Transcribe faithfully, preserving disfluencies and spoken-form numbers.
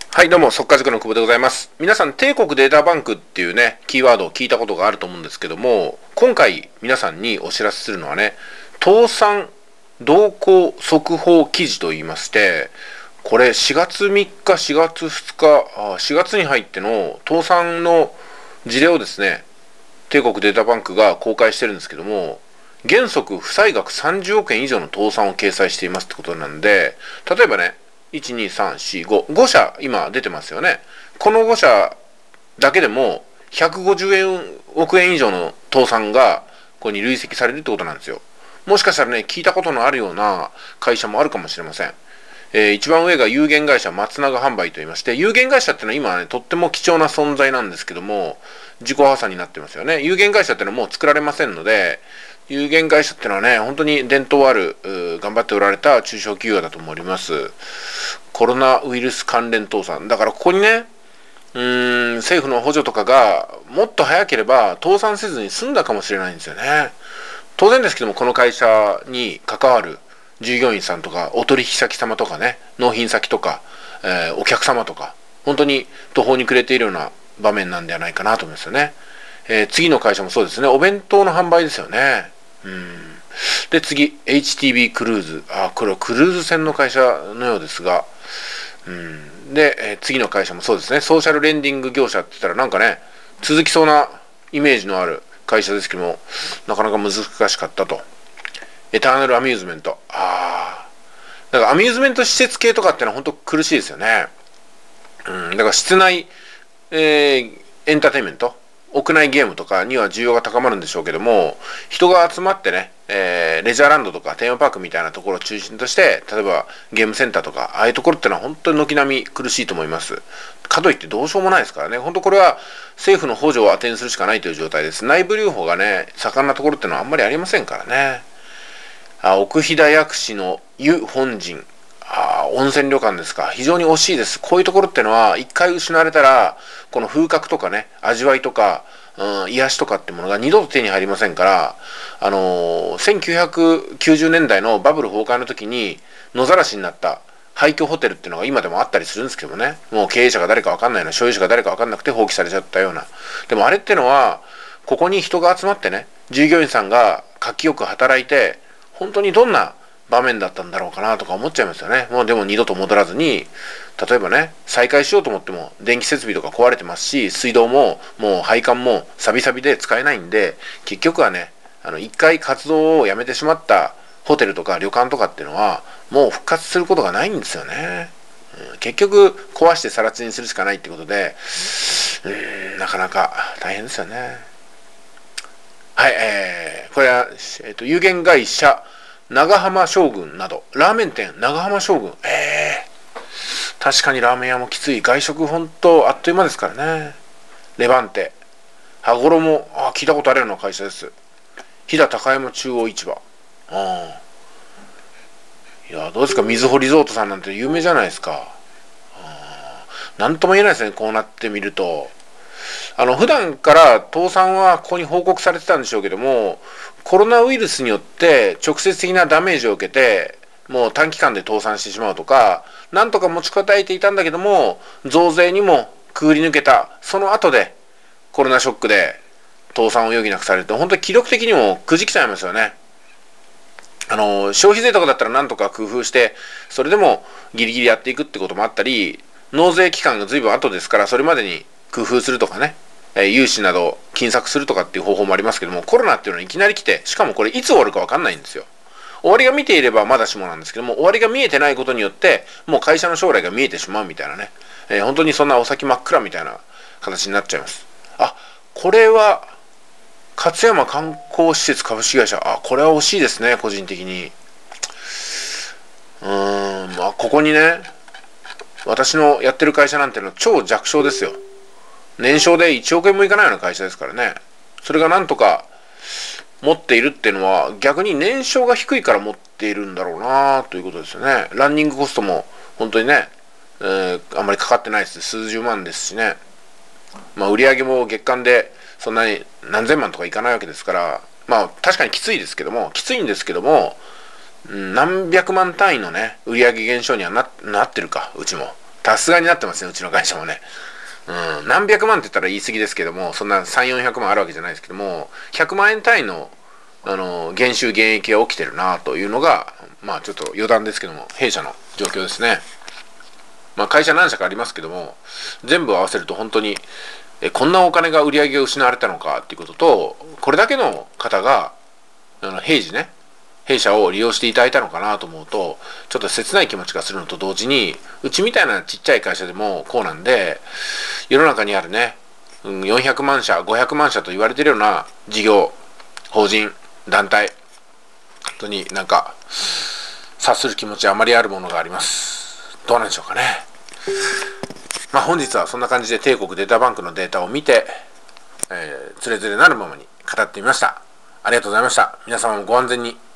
はい、どうも、速稼塾の久保でございます。皆さん、帝国データバンクっていうね、キーワードを聞いたことがあると思うんですけども、今回皆さんにお知らせするのはね、倒産動向速報記事と言いまして、これしがつみっか、しがつふつか、しがつに入っての倒産の事例をですね、帝国データバンクが公開してるんですけども、原則負債額さんじゅうおくえん以上の倒産を掲載していますってことなんで、例えばね、いち、に、さん、よん、ご、ご社今出てますよね。このご社だけでもひゃくごじゅうおくえん以上の倒産がここに累積されるってことなんですよ。もしかしたらね、聞いたことのあるような会社もあるかもしれません。えー、一番上が有限会社松永販売といいまして、有限会社ってのは今ね、とっても貴重な存在なんですけども、自己破産になってますよね。有限会社ってのはもう作られませんので、有限会社ってのはね、本当に伝統ある、頑張っておられた中小企業だと思います。コロナウイルス関連倒産。だからここにね、うーん、政府の補助とかがもっと早ければ倒産せずに済んだかもしれないんですよね。当然ですけども、この会社に関わる従業員さんとか、お取引先様とかね、納品先とか、えー、お客様とか、本当に途方に暮れているような場面なんではないかなと思いますよね。えー、次の会社もそうですね、お弁当の販売ですよね。うん。で、次、エイチティービー クルーズ。あ、これはクルーズ船の会社のようですが、うん。で、えー、次の会社もそうですね、ソーシャルレンディング業者って言ったらなんかね、続きそうなイメージのある会社ですけども、なかなか難しかったと。エターナルアミューズメント。ああ。だからアミューズメント施設系とかってのは本当苦しいですよね。うん。だから室内、えー、エンターテインメント。屋内ゲームとかには需要が高まるんでしょうけども、人が集まってね、えー、レジャーランドとかテーマパークみたいなところを中心として、例えばゲームセンターとか、ああいうところってのは本当に軒並み苦しいと思います。かといってどうしようもないですからね。本当これは政府の補助を当てにするしかないという状態です。内部留保がね、盛んなところってのはあんまりありませんからね。あ、奥飛騨薬師の湯本陣。あ、温泉旅館ですか。非常に惜しいです。こういうところってのは、一回失われたら、この風格とかね、味わいとか、うん、癒しとかってものが二度と手に入りませんから、あのー、せんきゅうひゃくきゅうじゅうねんだいのバブル崩壊の時に、野ざらしになった廃墟ホテルっていうのが今でもあったりするんですけどもね、もう経営者が誰かわかんないような、所有者が誰かわかんなくて放棄されちゃったような。でもあれってのは、ここに人が集まってね、従業員さんが活気よく働いて、本当にどんな場面だったんだろうかなとか思っちゃいますよね。もうでも二度と戻らずに、例えばね、再開しようと思っても電気設備とか壊れてますし、水道ももう配管もサビサビで使えないんで、結局はね、あの一回活動をやめてしまったホテルとか旅館とかっていうのはもう復活することがないんですよね。うん、結局壊して更地にするしかないってことで、うーん、なかなか大変ですよね。はい、えー、これは、えーと、有限会社長浜将軍など、ラーメン店長浜将軍、えー、確かにラーメン屋もきつい。外食ほんとあっという間ですからね。レバンテ、羽衣、あ、聞いたことあるような会社です。飛騨高山中央市場。あ、いや、どうですか、みずほリゾートさんなんて有名じゃないですか。なんとも言えないですね、こうなってみると。あの普段から倒産はここに報告されてたんでしょうけども、コロナウイルスによって直接的なダメージを受けて、もう短期間で倒産してしまうとか、なんとか持ちこたえていたんだけども、増税にもくぐり抜けた、その後でコロナショックで倒産を余儀なくされると、本当に気力的にもくじきちゃいますよね。あの消費税とかだったらなんとか工夫して、それでもギリギリやっていくってこともあったり、納税期間が随分後ですから、それまでに工夫するとかね、えー、融資などを金策するとかっていう方法もありますけども、コロナっていうのはいきなり来て、しかもこれいつ終わるか分かんないんですよ。終わりが見ていればまだしもなんですけども、終わりが見えてないことによってもう会社の将来が見えてしまうみたいなね、えー、本当にそんなお先真っ暗みたいな形になっちゃいます。あ、これは勝山観光施設株式会社。あ、これは惜しいですね、個人的に。うーん、まあここにね、私のやってる会社なんてのは超弱小ですよ。年商でいちおくえんもいかないような会社ですからね。それがなんとか持っているっていうのは、逆に年商が低いから持っているんだろうなということですよね。ランニングコストも本当にね、えー、あんまりかかってないです。数十万ですしね。まあ売上も月間でそんなに何千万とかいかないわけですから、まあ確かにきついですけども、きついんですけども、何百万単位のね、売上減少には な, なってるか、うちも。 さすがになってますね、うちの会社もね。うん、何百万って言ったら言い過ぎですけども、そんなさんびゃく、よんひゃくまんあるわけじゃないですけども、ひゃくまんえん単位の、あの、減収減益が起きてるなというのが、まあちょっと余談ですけども、弊社の状況ですね。まあ会社何社かありますけども、全部合わせると本当に、え、こんなお金が売り上げが失われたのかっていうことと、これだけの方が、あの、平時ね、弊社を利用していただいたのかなと思うと、ちょっと切ない気持ちがするのと同時に、うちみたいなちっちゃい会社でもこうなんで、世の中にあるね、うん、よんひゃくまんしゃ、ごひゃくまんしゃと言われてるような事業、法人、団体、本当になんか、察する気持ちあまりあるものがあります。どうなんでしょうかね。まあ本日はそんな感じで帝国データバンクのデータを見て、えー、つれづれなるままに語ってみました。ありがとうございました。皆様もご安全に。